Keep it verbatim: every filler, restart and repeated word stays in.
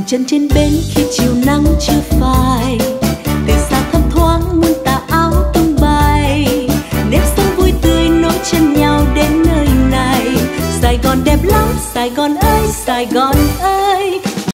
chân trên bến khi chiều nắng chưa phai, từ xa thấp thoáng muôn tà áo tung bay, nếp sống vui tươi nối chân nhau đến nơi này. Sài Gòn đẹp lắm, Sài Gòn ơi, Sài Gòn ơi,